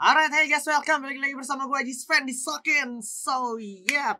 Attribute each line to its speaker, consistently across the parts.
Speaker 1: Alright, hey guys, welcome balik lagi bersama gue Ajis Fan di Soken. So, yep.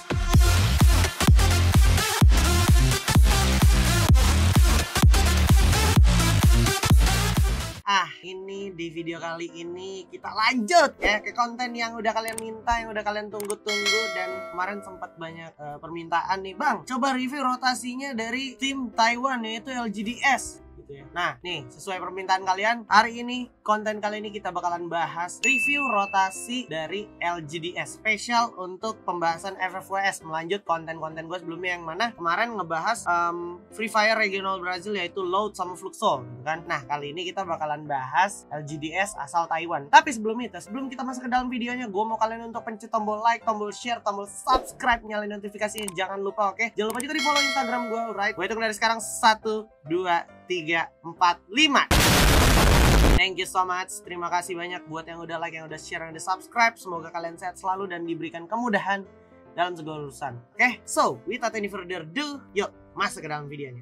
Speaker 1: Ini di video kali ini kita lanjut ya ke konten yang udah kalian minta, yang udah kalian tunggu-tunggu. Dan kemarin sempat banyak permintaan nih, Bang, coba review rotasinya dari tim Taiwan yaitu LGDS. Nah, nih sesuai permintaan kalian, hari ini konten kali ini kita bakalan bahas review rotasi dari LGDS spesial untuk pembahasan FFWS, melanjut konten-konten gue sebelumnya yang mana kemarin ngebahas Free Fire regional Brazil yaitu Loud sama Fluxo kan. Nah, kali ini kita bakalan bahas LGDS asal Taiwan. Tapi sebelum itu, sebelum kita masuk ke dalam videonya, gue mau kalian untuk pencet tombol like, tombol share, tombol subscribe, nyalain notifikasinya, jangan lupa, oke? Jangan lupa juga di follow Instagram gue, right? Gue hitung dari sekarang 1, 2, 3, 4, 5. Thank you so much. Terima kasih banyak buat yang udah like, yang udah share, yang udah subscribe. Semoga kalian sehat selalu dan diberikan kemudahan dalam segala urusan. Oke, so without any further ado, yuk masuk ke dalam videonya.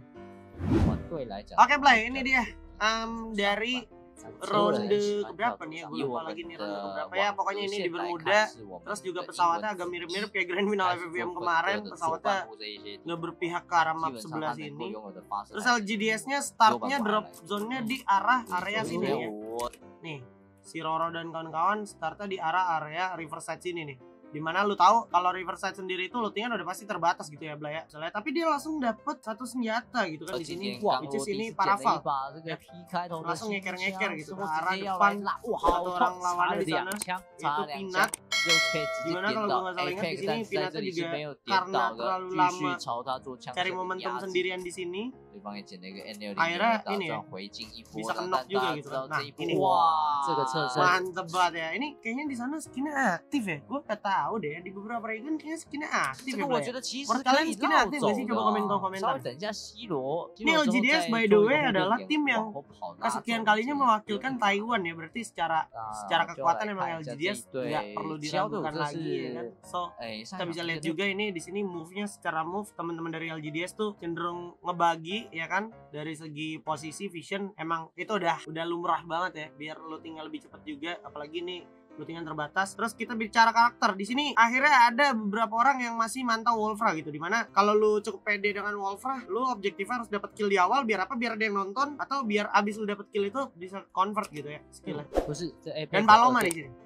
Speaker 1: Oke, Blay, ini dia dari ronde keberapa nih ya, gue lupa lagi nih ronde keberapa ya. Pokoknya ini di Bermuda. Terus juga pesawatnya agak mirip-mirip kayak Grand Final FFVM kemarin. Pesawatnya nggak berpihak ke arah map sebelah sini. Terus LGDS-nya startnya drop zone-nya di arah area sini ya. Nih, si Roro dan kawan-kawan startnya di arah area Riverside sini nih. Dimana lu tahu kalau Riverside sendiri itu lootingan udah pasti terbatas gitu ya, Blaya. Tapi dia langsung dapet satu senjata gitu kan di sini. Which is ini Paraval. Ya. Langsung ngeker-ngeker gitu ke arah depan. Satu orang lawannya di sana itu Pinat. Dimana kalau gue nggak salah ingat di sini Pinatnya juga karena terlalu lama cari momentum sendirian di sini. Akhirnya ini ya bisa kenok juga gitu kan. Nah ini mantep banget ya. Ini kayaknya di sana skinnya aktif ya. Gue nggak tahu deh, di beberapa region kayaknya skinnya aktif ya. Menurut kalian skinnya aktif gak sih? Coba komentar. Ini LGDS by the way adalah tim yang kesekian kalinya mewakilkan Taiwan ya. Berarti secara kekuatan emang LGDS nggak perlu diragukan lagi ya kan. So kita bisa lihat juga ini di sini move-nya, secara move teman-teman dari LGDS tuh cenderung ngebagi ya kan. Dari segi posisi vision emang itu udah lumrah banget ya, biar lo tinggal lebih cepat juga, apalagi nih lootingan terbatas. Terus kita bicara karakter. Di sini akhirnya ada beberapa orang yang masih mantau Wolfra gitu. Dimana kalau lu cukup pede dengan Wolfra, lu objektifnya harus dapat kill di awal. Biar apa? Biar ada yang nonton, atau biar abis lu dapat kill itu bisa convert gitu ya skillnya. Dan Paloma di sini.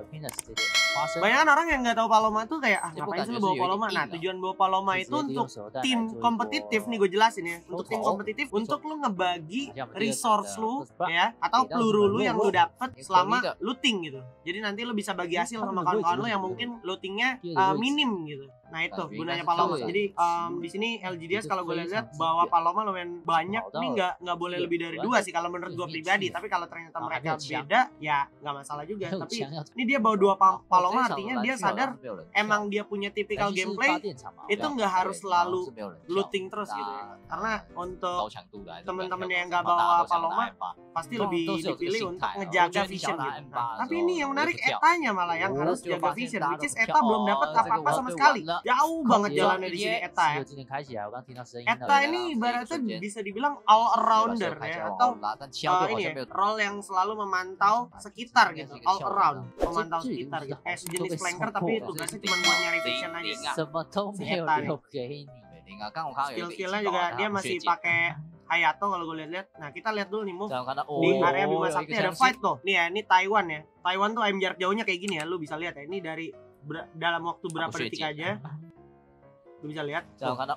Speaker 1: Banyak orang yang nggak tahu Paloma tuh kayak ngapain sih lu bawa Paloma? Nah, tujuan bawa Paloma itu untuk tim kompetitif nih, gue jelasin ya. Untuk tim kompetitif, untuk lu ngebagi resource lu ya, atau peluru lu yang lu dapet selama looting gitu. Jadi nanti lu bisa bagi hasil sama kawan-kawan lu yang mungkin lootingnya minim gitu. Nah itu gunanya Paloma. Jadi di sini LGDS kalau gue lihat bawa Paloma lumayan banyak. Ini nggak boleh lebih dari 2 sih kalau menurut gue pribadi. Tapi kalau ternyata mereka beda ya nggak masalah juga. Tapi ini dia bawa 2 Paloma, artinya dia sadar emang dia punya tipikal gameplay itu nggak harus selalu looting terus gitu ya. Karena untuk temen-temen yang nggak bawa Paloma pasti lebih dipilih untuk ngejaga vision gitu. Nah, tapi ini yang menarik Etanya malah yang harus jaga vision, which is Eta belum dapat apa-apa sama sekali. Jauh banget jalannya di sini Eta ya. Eta ini ibaratnya bisa dibilang all arounder ya, atau ini ya, role yang selalu memantau sekitar gitu, all around, memantau sekitar gitu. Kayak sejenis flanker tapi tugasnya cuma buat nyari vision aja. Si Eta nih. Skill-skillnya juga dia masih pakai Hayato kalau gue lihat-lihat. Nah, kita lihat dulu nih move di area Bima Sakti ada fight tuh. Nih ya, ini Taiwan ya. Taiwan tuh aim jarak jauhnya kayak gini ya. Lu bisa lihat ya. Ini dari dalam waktu berapa detik aja. Lu bisa lihat.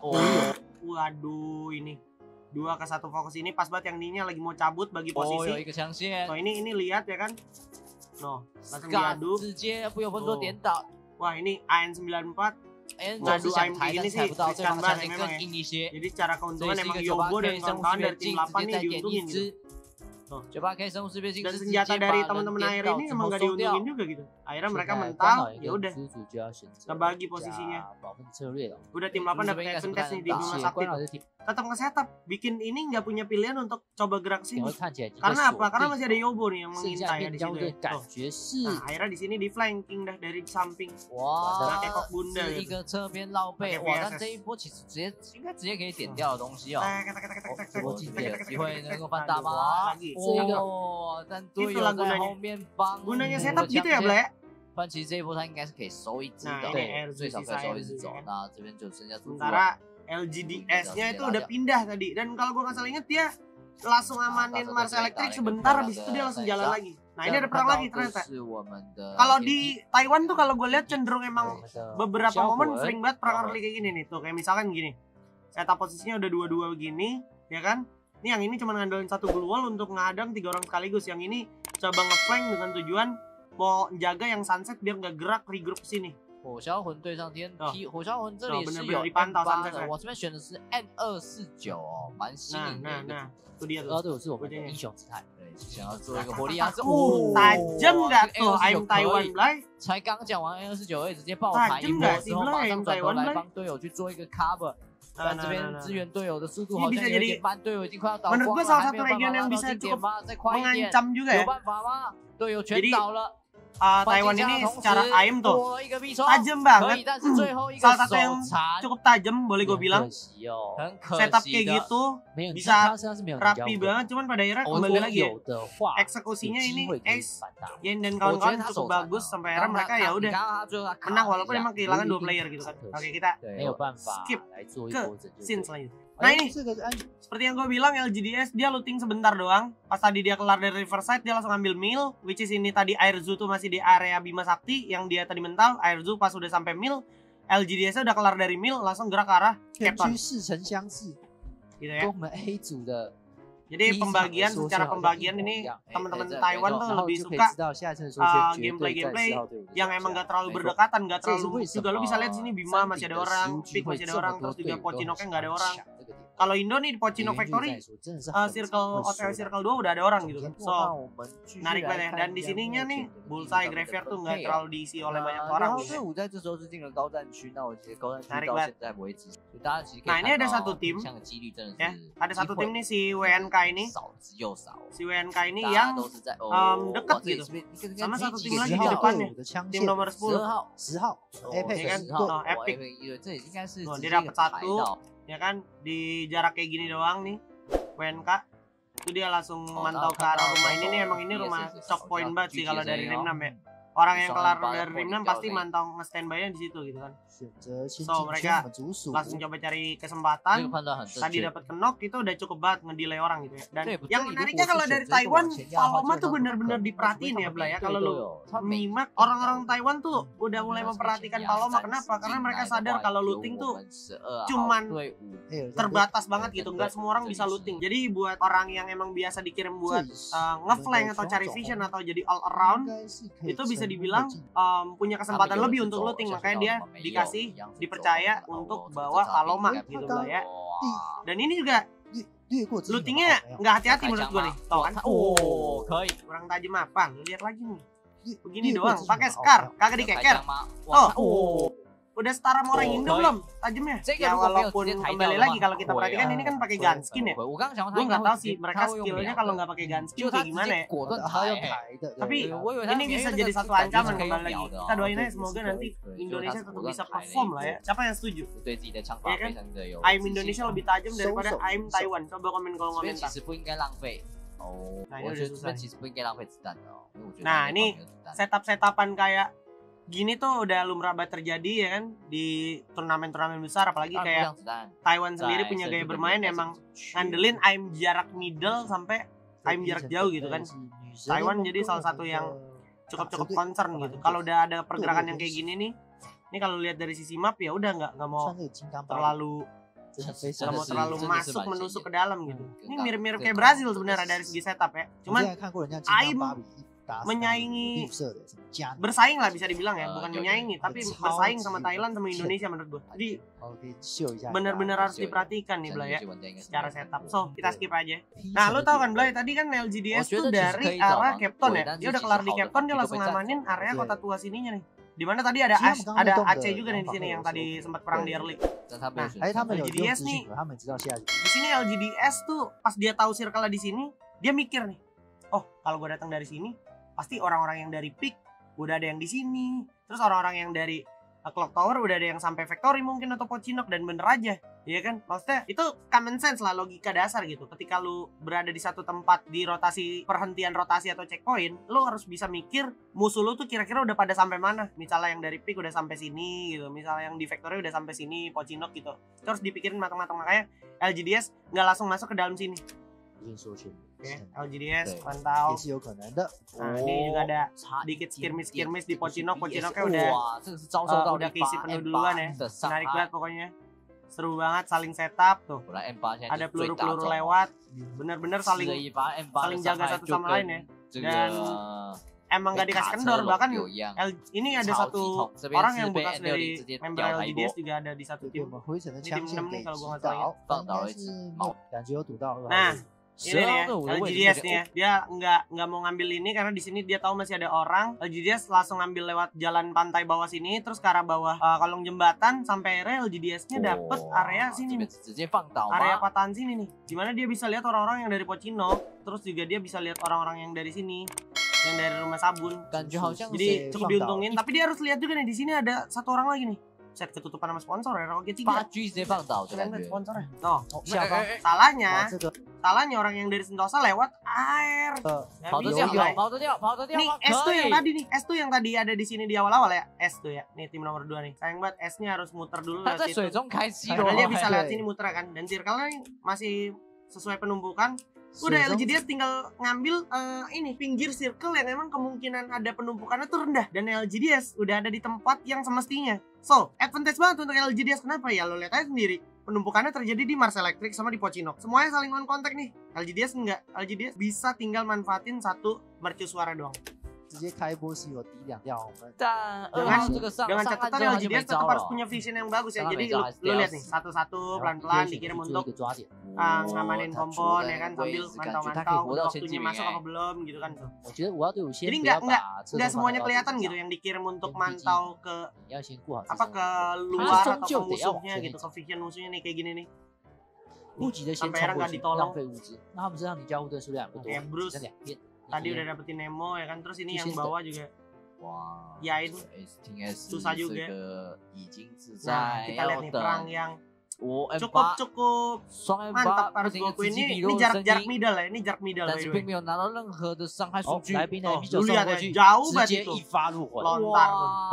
Speaker 1: Waduh, ini 2 ke 1 fokus ini pas banget yang ininya lagi mau cabut bagi posisi. So ini lihat ya kan. No, langsung diadu. Wah, ini AN94 ngadu aim kayak gini sih riskan banget memang ya. Jadi secara keuntungan emang Yobo dan kawan-kawan dari tim 8 nih diuntungin gitu. Dan senjata dari teman-teman air ini emang gak diuntungin juga gitu. Akhirnya mereka mental, ya udah kebagi posisinya. Udah tim 8 dapet advance test nih di Bima Sakti. Tetap nge-setup, bikin ini nggak punya pilihan untuk coba gerak sini. Karena apa? Karena masih ada Yobo nih yang mengintai ya di situ. Nah, akhirnya di sini di flanking dah dari samping. Wah, kayak kok bunda gitu. Pakai VSS.
Speaker 2: 但队友在后面帮
Speaker 1: gunanya setup gitu ya Blay?
Speaker 2: 但其实这一波他应该是可以收一只的，最少可以收一只走。那这边就剩下
Speaker 1: sementara LGDS-nya itu udah pindah tadi, dan kalau gua nggak salah inget dia langsung amanin Mars Electric sebentar, habis itu dia langsung jalan lagi. Nah ini ada perang lagi ternyata. Kalau di Taiwan tuh kalau gue lihat cenderung emang beberapa momen sering banget perang early kayak gini nih tuh, kayak misalkan gini, setup posisinya udah 2-2 begini, ya kan? Ini yang ini cuma ngandelin satu blue wall untuk ngadang 3 orang sekaligus, yang ini coba ngeflank dengan tujuan mau jaga yang sunset biar nggak gerak regroup ke sini.
Speaker 2: 火销魂对上天梯，火销魂这里是
Speaker 1: bener-bener
Speaker 2: 有
Speaker 1: dipantau
Speaker 2: M8 的，我这边选的是 N249哦，蛮新颖的一个。
Speaker 1: itu dia tuh.
Speaker 2: 然后队友是我们的英雄姿态，对，想要做一个火力压制。
Speaker 1: tajam nggak tuh I'm Taiwan Blay？
Speaker 2: 才刚讲完 N298 直接爆牌一波之后，马上转头来帮队友去做一个 cover。 但这边支援队友的速度好像有点慢，队友已经快要倒光了，
Speaker 1: menurut gue salah satu region yang bisa cukup mengancam juga ya.
Speaker 2: 有办法吗？队友全倒了。
Speaker 1: Taiwan ini secara aim tuh tajam banget, salah satu yang cukup tajam boleh gue bilang. Setup kayak gitu bisa rapi banget, cuman pada akhirnya kembali lagi ya, eksekusinya ini Ace, Yen dan kawan-kawan cukup bagus sampai akhirnya mereka ya udah menang walaupun emang kehilangan 2 player gitu kan. Oke, kita skip ke scene selanjutnya. Nah ini seperti yang gue bilang, LGDS dia looting sebentar doang. Pas tadi dia kelar dari Riverside dia langsung ambil mill, which is ini tadi Airzu tuh masih di area Bima Sakti yang dia tadi mental. Airzu pas udah sampai mill, LGDS udah kelar dari mill langsung gerak ke arah Captain. Gitu ya. Jadi pembagian, secara pembagian ini teman-teman Taiwan tuh lebih suka gameplay yang emang gak terlalu berdekatan, gak terlalu juga. Lo bisa lihat sini Bima masih ada orang, Peak masih ada orang, terus juga Pochinoknya gak ada orang. Kalau Indo nih di Pochinok Factory, Circle OTW Circle 2 udah ada orang gitu kan. So, menarik banget ya. Dan di sininya nih Bullseye Graveyard tuh nggak terlalu diisi oleh banyak orang gitu. Menarik banget. Nah ini ada satu tim ya, ada satu tim nih si WNK ini. Si WNK ini yang dekat gitu sama satu tim lagi di depannya, tim nomor 10. Ya kan? Epic. Dia dapat 1. Ya kan, di jarak kayak gini doang nih WNK itu dia langsung mantau ke arah rumah ini nih. Emang ini rumah shock point banget sih kalau dari Rim 6 ya. Orang yang kelar dari Rim 6 pasti mantau nge-standby-nya di situ gitu kan. So mereka langsung coba cari kesempatan. Tadi dapat knock itu udah cukup banget ngedelay orang gitu ya. Dan yang menariknya kalau dari Taiwan, Paloma tuh bener-bener diperhatiin ya Blay ya. Kalau lu nyimak, orang-orang Taiwan tuh udah mulai memperhatikan Paloma. Kenapa? Karena mereka sadar kalau looting tuh cuman terbatas banget gitu. Nggak semua orang bisa looting. Jadi buat orang yang emang biasa dikirim buat ngeflank atau cari vision atau jadi all around, itu bisa dibilang punya kesempatan lebih untuk looting. Makanya dia dikasih, dipercaya untuk bawa Paloma gitu lah ya. Dan ini juga lootingnya nggak hati-hati menurut gue nih. Tau kan? Kurang tajam apa? Lu lihat lagi nih. Begini doang, pakai Scar, kagak dikeker. Oh, udah setara sama orang Indo belum tajamnya? Ya walaupun kembali lagi kalau kita perhatikan ini kan pakai gunskin ya. Gue nggak tahu sih mereka skillnya kalau nggak pakai gunskin kayak gimana ya. Tapi ini bisa jadi satu ancaman kembali lagi. Kita doain aja semoga nanti Indonesia tetap bisa perform lah ya. Siapa yang setuju? Ya kan? Aim Indonesia lebih tajam daripada aim Taiwan. Coba komen kolom komentar. Nah ini udah susah. Nah ini setup-setupan kayak gini tuh udah lumrah banget terjadi ya kan di turnamen-turnamen besar, apalagi kayak Taiwan sendiri punya gaya bermain emang ngandelin aim jarak middle sampai aim jarak jauh gitu kan. Taiwan jadi salah satu yang cukup concern gitu. Kalau udah ada pergerakan yang kayak gini nih, ini kalau lihat dari sisi map ya udah nggak mau terlalu masuk menusuk ke dalam gitu. Ini mirip-mirip kayak Brazil sebenarnya dari segi setup ya. Cuman aim menyaingi, bersaing lah bisa dibilang ya, bukan menyaingi tapi bersaing sama Thailand sama Indonesia menurut gue. Jadi bener-bener harus diperhatikan nih Blay ya secara setup. So kita skip aja. Nah lu tau kan Blay, tadi kan LGDS tuh dari arah Captain ya, dia udah kelar di Captain dia langsung ngamanin area kota tua sininya nih. Dimana tadi ada Aceh juga nih di sini yang tadi sempat perang di early. Nah LGDS nih di sini, LGDS tuh pas dia tahu circle di sini dia mikir nih, oh kalau gue datang dari sini pasti orang-orang yang dari Peak udah ada yang di sini, terus orang-orang yang dari Clock Tower udah ada yang sampai Factory mungkin atau Pochinok, dan bener aja Iya kan? Maksudnya itu common sense lah, logika dasar gitu. Ketika lu berada di satu tempat di rotasi, perhentian rotasi atau checkpoint, lu harus bisa mikir musuh lu tuh kira-kira udah pada sampai mana. Misalnya yang dari pick udah sampai sini gitu, misalnya yang di factory udah sampai sini, Pochinok gitu. Terus dipikirin matang-matang, makanya LGDS nggak langsung masuk ke dalam sini. Oke, LGDS pantau. Nah, ini juga ada sedikit skirmish di Pochinok. Pochinoknya udah keisi penuh duluan ya. Menarik banget pokoknya. Seru banget, saling setup tuh. Ada peluru-peluru lewat, bener-bener saling jaga satu sama lain ya. Dan emang gak dikasih kendor, bahkan ini ada satu orang yang bekas dari member LGDS juga ada di satu tim. Ini tim 6 nih kalau gue nggak salah ingat. Nah, ini nih ya, LGDS nih ya, dia nggak mau ngambil ini karena di sini dia tahu masih ada orang. LGDS langsung ngambil lewat jalan pantai bawah sini, terus ke arah bawah kolong jembatan sampai LGDS-nya dapet area sini nih, area patahan sini nih, dimana dia bisa lihat orang-orang yang dari Pochinok, terus juga dia bisa lihat orang-orang yang dari sini, yang dari rumah sabun. Jadi cukup diuntungin, tapi dia harus lihat juga nih di sini ada satu orang lagi nih. Set ketutupan sama sponsor ya, Rocket 3. Sponsornya. No, siapa? Salahnya orang yang dari Sentosa lewat air. Nih S tuh yang tadi ada di sini di awal-awal ya. S tuh ya. Nih tim nomor 2 nih. Sayang banget S-nya harus muter dulu lewat situ. Karena dia bisa lihat sini muter kan. Dan circle-nya masih sesuai penumpukan. Udah LGDS tinggal ngambil ini pinggir circle yang emang kemungkinan ada penumpukannya tuh rendah, dan LGDS udah ada di tempat yang semestinya. So, advantage banget untuk LGDS. Kenapa ya? Lo lihat aja sendiri. Penumpukannya terjadi di Mars Electric sama di Pochinok. Semuanya saling on contact nih. LGDS enggak. LGDS bisa tinggal manfaatin satu mercusuara doang. Dengan catatan LGDS tetap harus punya vision yang bagus ya. Jadi lu lihat nih, satu-satu pelan-pelan dikirim untuk ngamanin kompon ya kan, sambil mantau-mantau waktunya masuk apa belum gitu kan tuh. Jadi nggak semuanya kelihatan gitu yang dikirim untuk mantau ke ke luar atau ke musuhnya gitu, ke vision musuhnya nih kayak gini nih. Sampai akhirnya nggak ditolong. Kayak Bruce tadi udah dapetin Nemo ya kan, terus ini yang bawah juga yain susah juga. Nah, kita lihat nih perang yang cukup mantap harus gue akuin. Ini jarak middle ya, ini jarak middle by the way. Lu lihat ya, jauh banget itu lontar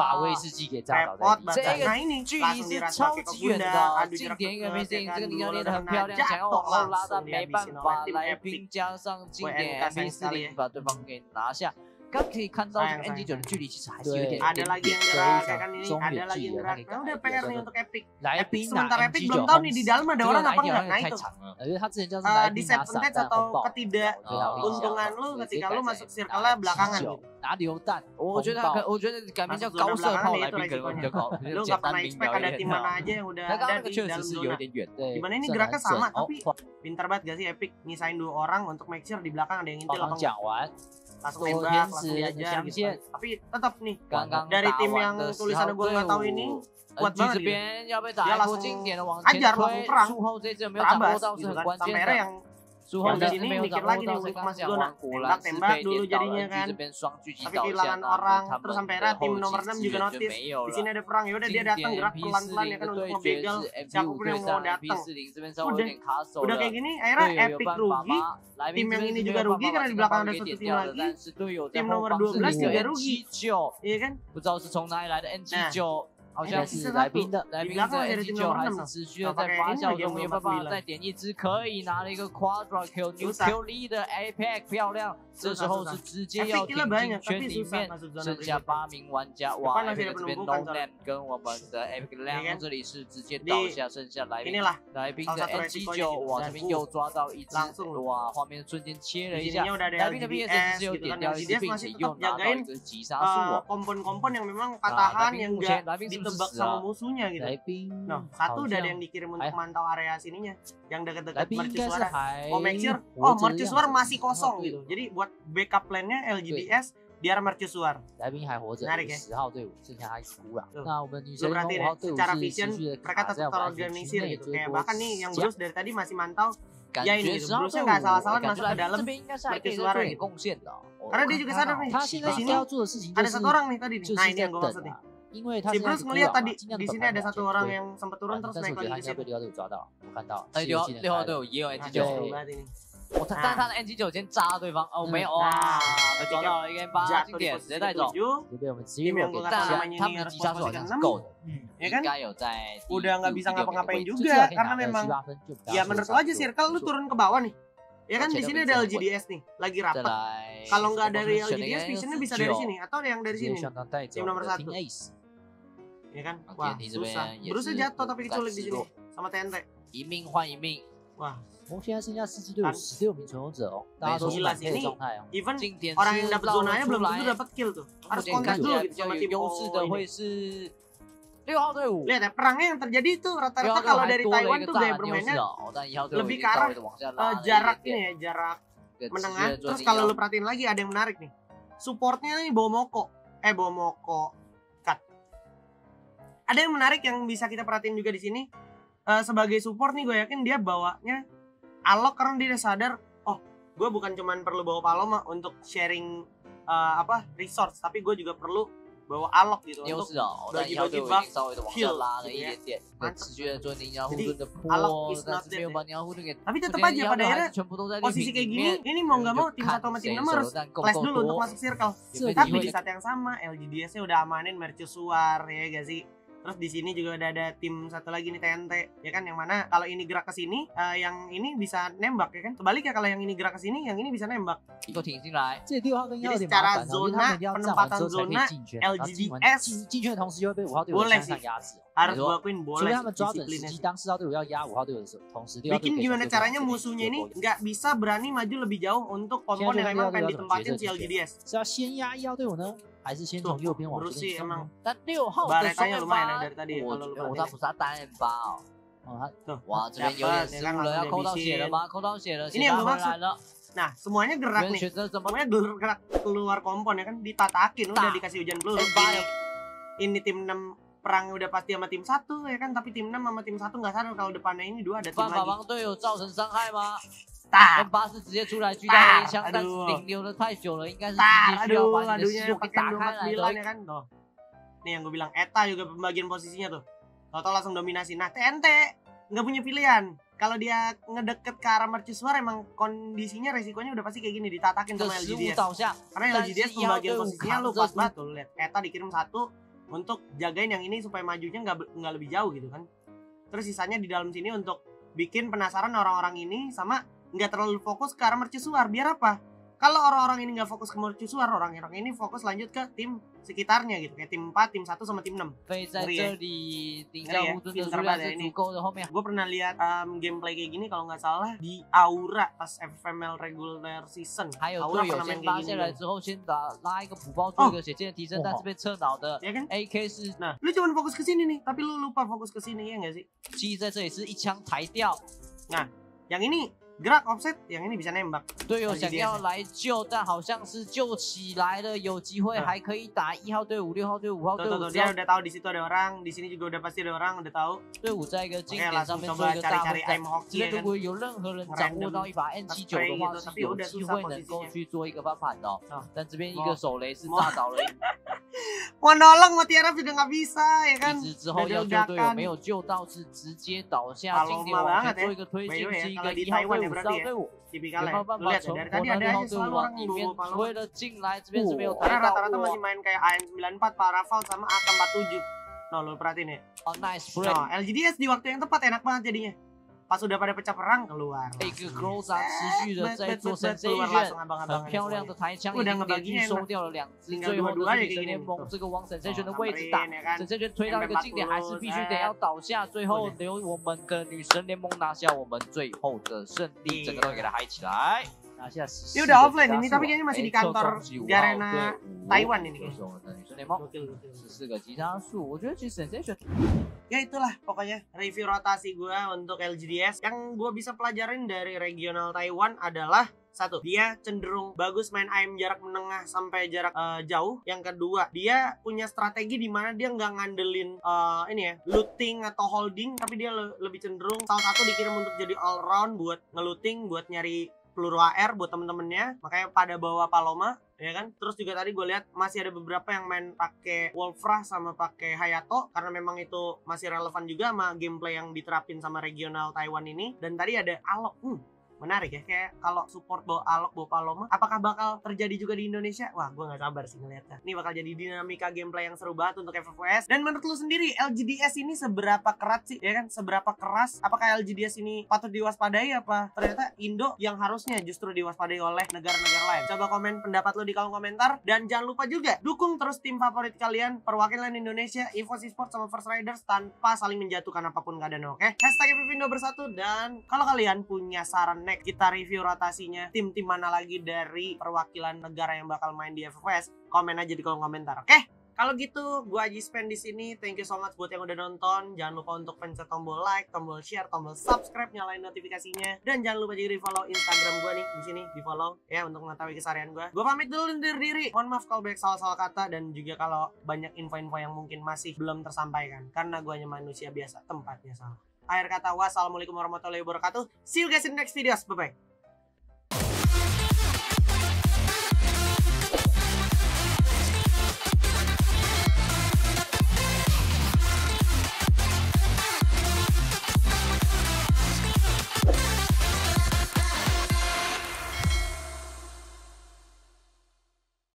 Speaker 1: repot banget. Nah ini langsung dirasa ke bunda, adu jarak dekat ya kan, jatuh langsung dihabisin oleh tim Epic. WNK sayang sekali ya.
Speaker 2: 刚可以看到这个 NG9 的距离其实还是有点
Speaker 1: ada lagi yang gerak kayak kan, ini ada lagi yang gerak. Nah udah PR nih untuk Epic. Sementara Epic belum tahu nih di dalam ada orang apa enggak. Nah itu disadvantage atau ketidakuntungan lu ketika lu masuk circle-nya belakangan gitu.
Speaker 2: 哪里有蛋？我觉得改名叫高射炮来宾可能会比较高。
Speaker 1: Lu gak pernah expect ada tim mana aja yang udah ada di dalam zona. Dimana ini geraknya sama, tapi pintar banget gak sih Epic nyisain 2 orang untuk make sure di belakang ada yang intil apa enggak. Langsung tembak, langsung diajar gitu. Tapi tetap nih, dari tim yang tulisannya gue gak tahu ini kuat banget gitu. Dia langsung ajar, langsung perang, terabas gitu kan. Sampai akhirnya yang di sini mikir lagi nih untuk masuk zona, tembak dulu jadinya kan, tapi kehilangan orang. Terus sampai akhirnya tim nomor 6 juga notice di sini ada perang, ya udah dia datang gerak pelan-pelan ya kan untuk ngebegal siapapun yang mau datang. Udah kayak gini akhirnya Epic rugi, tim yang ini juga rugi karena di belakang ada satu tim lagi, tim nomor 12 juga rugi, iya kan? Nah
Speaker 2: 好像是来宾的NG9还是持续的在发酵中，没有办法再点一支，可以拿了一个 Quadra Kill New Kill Lead 的 Apex 漂亮，这时候是直接要挺进圈里面，剩下8名玩家，哇 ，Apex 这边 No Name 跟我们的 Apex 亮这里是直接倒下，剩下来宾的 NG9，哇，这边又抓到一只，哇，画面瞬间切了一下，来宾的 PS 只有点掉一只，并且又拿到一个击杀数，
Speaker 1: kompon-kompon yang memang patahan yang enggak ditebak sama musuhnya gitu. Nah, satu udah ada yang dikirim untuk mantau area sininya, yang dekat-dekat mercusuar. Mau make sure, mercusuar masih kosong gitu. Jadi buat backup plan-nya LGDS di arah mercusuar. Menarik ya. Lu perhatiin ya, secara vision mereka tetap terorganisir gitu. Kayak bahkan nih yang Bruce dari tadi masih mantau. Ya ini gitu, Bruce-nya nggak salah-salah masuk ke dalam mercusuar gitu. Karena dia juga sadar nih, di sini ada satu orang nih tadi nih. Nah ini yang gue maksud nih. Si Bruce ngeliat tadi di sini ada satu orang yang sempat turun terus naik lagi ke situ.
Speaker 2: 6号队友也有 NG9，但是他的 NG9 先扎对方，哦没有哇，被抓到了一个 8经典直接带走。但他们的击杀数好像是够的，应该有在
Speaker 1: udah nggak bisa ngapa-ngapain juga karena memang ya menurut lo aja circle lu turun ke bawah nih. Ya kan di sini ada LGDS nih, lagi rapat. Kalau nggak dari LGDS, visionnya bisa dari sini atau yang dari sini. Tim nomor 1. Ya kan? Wah, susah. Bruce jatuh tapi diculik di sini sama TNT.
Speaker 2: 一命换一命。
Speaker 1: Wah.
Speaker 3: 现在剩下4支队伍16名存活者哦，大家都是满配的状态哦。
Speaker 1: Even orang yang dapat zonanya belum tentu dapat kill tuh. Harus kontak dulu gitu sama tim
Speaker 2: 优势的会是6号队伍。
Speaker 1: Lihat ya, perangnya yang terjadi itu rata-rata kalau dari Taiwan tuh gaya bermainnya lebih ke arah jarak ini ya, jarak menengah. Terus kalau lu perhatiin lagi ada yang menarik nih. Supportnya nih Bomoko Cut. Ada yang menarik yang bisa kita perhatiin juga di sini. Sebagai support nih gue yakin dia bawanya Alok karena dia sadar, oh gue bukan cuman perlu bawa Paloma untuk sharing resource, tapi gue juga perlu bawa Alok gitu untuk bagi-bagi buff heal gitu ya. Jadi Alok is not dead ya. Tapi tetap aja pada akhirnya posisi kayak gini, ini mau nggak mau tim 1 sama tim 6 harus clash dulu untuk masuk circle. Tapi di saat yang sama LGDS-nya udah amanin Mercusuar ya gak sih? Terus di sini juga ada tim satu lagi nih TNT, ya kan, yang mana kalau ini gerak ke sini, yang ini bisa nembak ya kan. Kebalik ya, kalau yang ini gerak ke sini, yang ini bisa nembak. Jadi secara zona, penempatan zona LGDS boleh sih. Harus gue akuin boleh disiplinnya. Bikin gimana caranya musuhnya ini nggak bisa berani maju lebih jauh untuk kompon yang memang akan ditempatin si LGDS.
Speaker 3: 还是先从右边往左边
Speaker 1: emang
Speaker 2: 但6号的双人发，他不是他单人发哦。哇，这边有点失误了，要扣到血了吗？扣到血了，血他回来了。
Speaker 1: Nah, semuanya gerak nih. Semuanya gerak keluar kompon ya kan, ditatakin udah dikasih hujan peluru. Ini tim 6 perang udah pasti sama tim 1 ya kan, tapi tim 6 sama tim 1 nggak sadar kalau depannya ini 2 ada tim lagi.
Speaker 2: 帮队友造成伤害吗？ M8是直接出来巨大 A 枪，但是顶留的太久了，应该是直接需要把你的视座给打开来的。
Speaker 1: ya kan tuh. Nih yang gue bilang Eta juga pembagian posisinya tuh. Toto langsung dominasi. Nah TNT nggak punya pilihan. Kalau dia ngedeket ke arah Mercusuar emang kondisinya resikonya udah pasti kayak gini, ditatakin sama LGDS. Karena LGDS pembagian posisinya lu kuat banget tuh. Lihat Eta dikirim 1 untuk jagain yang ini supaya majunya nggak lebih jauh gitu kan. Terus sisanya di dalam sini untuk bikin penasaran orang-orang ini sama nggak terlalu fokus ke arah Mercusuar. Biar apa? Kalau orang-orang ini nggak fokus ke Mercusuar, orang-orang ini fokus lanjut ke tim sekitarnya gitu, kayak tim 4, tim 1 sama tim 6. Gue pernah lihat gameplay kayak gini kalau nggak salah di Aura pas FML regular season. Aura pernah main kayak gini. Ya kan? Nah, lu cuma fokus ke sini nih, tapi lu lupa fokus ke sini ya nggak sih? Nah, yang ini gerak offset, yang ini bisa nembak.
Speaker 2: 队友想要来救，但好像是救起来了，有机会还可以打1号队伍、6号队伍、5号队伍。
Speaker 1: Dia udah tahu di situ ada orang, di sini juga udah pasti ada orang, udah tahu.
Speaker 2: 队伍在一个经典上面做一个大混战。这边如果有任何人掌握到一把 N79的话，是有机会能够去做一个翻盘的。但这边一个手雷是炸倒了。
Speaker 1: mau nolong mau TRF juga nggak bisa ya kan.
Speaker 2: 一直之后要救队友没有救到，是直接倒下。经典往前做一个推进，是一个1号队伍、4号队伍。
Speaker 1: Tipikalnya, lu lihat dari tadi ada aja selalu orang yang bawa Paloma. Karena rata-rata masih main kayak AN94, Parafal sama AK47. Nah, lu perhatiin ya. Nah, LGDS di waktu yang tepat enak banget jadinya. Pas udah pada pecah perang keluar.
Speaker 2: keluar langsung abang-abang. 很漂亮的抬枪，
Speaker 1: udah ngebaginya
Speaker 2: 收掉了2只，最后的女神联盟这个往Sensation的位置打，Sensation推到一个经典，还是必须得要倒下，最后留我们的女神联盟拿下我们最后的胜利，整个都给它嗨起来。
Speaker 1: Ini udah offline ini, tapi kayaknya masih di kantor Garena Taiwan ini. Ya itulah pokoknya review rotasi gue untuk LGDS. Yang gue bisa pelajarin dari regional Taiwan adalah satu, dia cenderung bagus main AM jarak menengah sampai jarak jauh. Yang kedua, dia punya strategi di mana dia nggak ngandelin ini ya, looting atau holding, tapi dia lebih cenderung salah satu dikirim untuk jadi all round buat ngelooting, buat nyari peluru AR buat temen-temennya. Makanya pada bawa Paloma ya kan. Terus juga tadi gue lihat masih ada beberapa yang main pakai Wolfra sama pakai Hayato karena memang itu masih relevan juga sama gameplay yang diterapin sama regional Taiwan ini. Dan tadi ada Alok. Menarik ya, kayak kalau support bawa Alok, bawa Paloma, apakah bakal terjadi juga di Indonesia? Wah, gue gak sabar sih ngeliatnya. Ini bakal jadi dinamika gameplay yang seru banget untuk FFVS. Dan menurut lu sendiri, LGDS ini seberapa keras sih? Ya kan, seberapa keras? Apakah LGDS ini patut diwaspadai apa ternyata Indo yang harusnya justru diwaspadai oleh negara-negara lain? Coba komen pendapat lu di kolom komentar. Dan jangan lupa juga, dukung terus tim favorit kalian, perwakilan Indonesia, EVOS Esports sama First Riders tanpa saling menjatuhkan apapun keadaan, oke? Hashtag FFindo bersatu. Dan kalau kalian punya saran kita review rotasinya tim-tim mana lagi dari perwakilan negara yang bakal main di FFS, komen aja di kolom komentar. Oke? Kalau gitu, gua Aji Spen di sini. Thank you so much buat yang udah nonton. Jangan lupa untuk pencet tombol like, tombol share, tombol subscribe, nyalain notifikasinya. Dan jangan lupa juga di follow Instagram gua nih di sini, di follow ya untuk mengetahui keseharian gua. Gua pamit dulu undur diri. Mohon maaf kalau banyak salah-salah kata dan juga kalau banyak info-info yang mungkin masih belum tersampaikan karena gua hanya manusia biasa, tempatnya salah. Akhir kata, wassalamualaikum warahmatullahi wabarakatuh. See you guys in the next videos. Bye-bye.